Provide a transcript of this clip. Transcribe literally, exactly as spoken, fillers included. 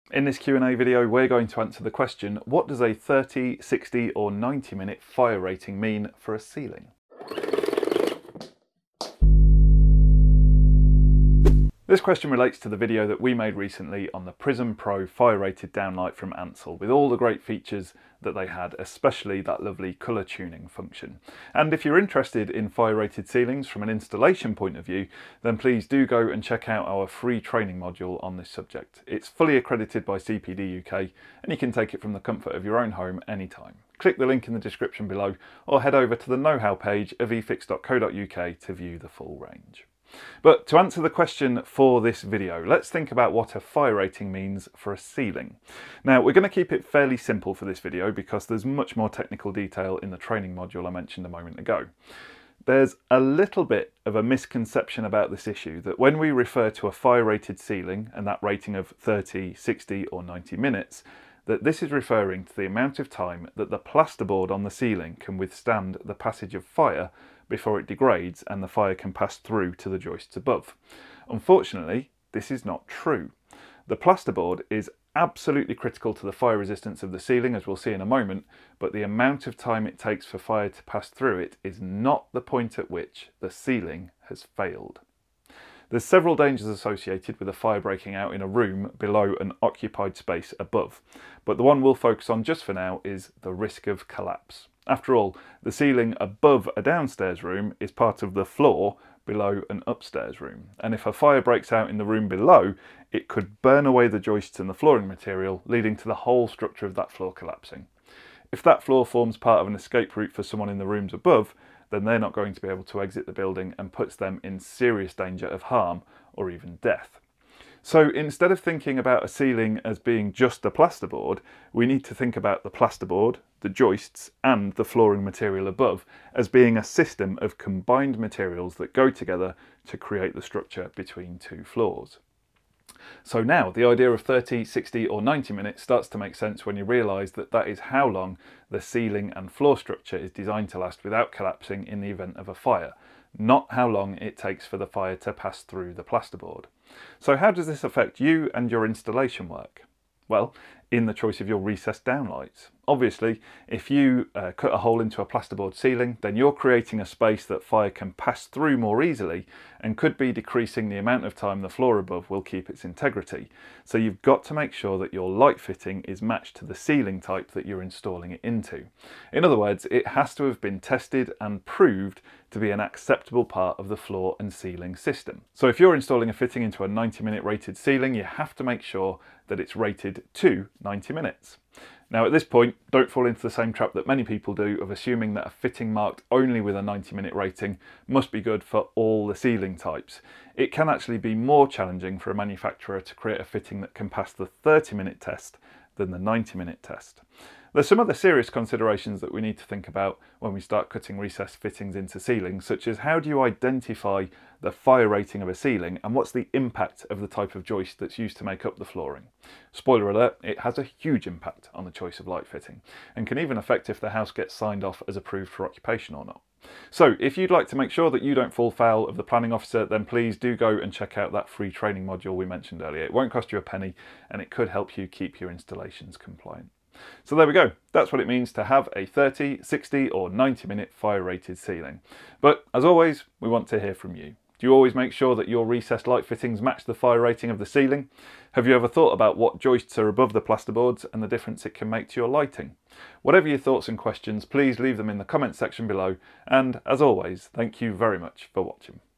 In this Q and A video, we're going to answer the question, what does a thirty, sixty or ninety minute fire rating mean for a ceiling? This question relates to the video that we made recently on the Prism Pro fire rated downlight from Ansell, with all the great features that they had, especially that lovely colour tuning function. And if you're interested in fire rated ceilings from an installation point of view, then please do go and check out our free training module on this subject. It's fully accredited by C P D U K and you can take it from the comfort of your own home anytime. Click the link in the description below or head over to the know-how page of e fix dot co dot U K to view the full range. But to answer the question for this video, let's think about what a fire rating means for a ceiling. Now, we're going to keep it fairly simple for this video because there's much more technical detail in the training module I mentioned a moment ago. There's a little bit of a misconception about this issue that when we refer to a fire rated ceiling and that rating of thirty, sixty or ninety minutes, that this is referring to the amount of time that the plasterboard on the ceiling can withstand the passage of fire before it degrades and the fire can pass through to the joists above. Unfortunately, this is not true. The plasterboard is absolutely critical to the fire resistance of the ceiling, as we'll see in a moment, but the amount of time it takes for fire to pass through it is not the point at which the ceiling has failed. There's several dangers associated with a fire breaking out in a room below an occupied space above, but the one we'll focus on just for now is the risk of collapse. After all, the ceiling above a downstairs room is part of the floor below an upstairs room, and if a fire breaks out in the room below, it could burn away the joists and the flooring material, leading to the whole structure of that floor collapsing. If that floor forms part of an escape route for someone in the rooms above, then they're not going to be able to exit the building and puts them in serious danger of harm or even death. So instead of thinking about a ceiling as being just the plasterboard, we need to think about the plasterboard, the joists and the flooring material above as being a system of combined materials that go together to create the structure between two floors. So now the idea of thirty, sixty or ninety minutes starts to make sense when you realise that that is how long the ceiling and floor structure is designed to last without collapsing in the event of a fire, not how long it takes for the fire to pass through the plasterboard. So how does this affect you and your installation work? Well, in the choice of your recessed downlights. Obviously, if you uh, cut a hole into a plasterboard ceiling, then you're creating a space that fire can pass through more easily and could be decreasing the amount of time the floor above will keep its integrity. So you've got to make sure that your light fitting is matched to the ceiling type that you're installing it into. In other words, it has to have been tested and proved to be an acceptable part of the floor and ceiling system. So if you're installing a fitting into a ninety minute rated ceiling, you have to make sure that it's rated to ninety minutes. Now at this point, don't fall into the same trap that many people do of assuming that a fitting marked only with a ninety minute rating must be good for all the ceiling types. It can actually be more challenging for a manufacturer to create a fitting that can pass the thirty minute test than the ninety minute test. There's some other serious considerations that we need to think about when we start cutting recessed fittings into ceilings, such as how do you identify the fire rating of a ceiling and what's the impact of the type of joist that's used to make up the flooring. Spoiler alert, it has a huge impact on the choice of light fitting and can even affect if the house gets signed off as approved for occupation or not. So if you'd like to make sure that you don't fall foul of the planning officer, then please do go and check out that free training module we mentioned earlier. It won't cost you a penny and it could help you keep your installations compliant. So there we go, that's what it means to have a thirty, sixty or ninety minute fire rated ceiling. But as always, we want to hear from you. Do you always make sure that your recessed light fittings match the fire rating of the ceiling? Have you ever thought about what joists are above the plasterboards and the difference it can make to your lighting? Whatever your thoughts and questions, please leave them in the comments section below, and as always, thank you very much for watching.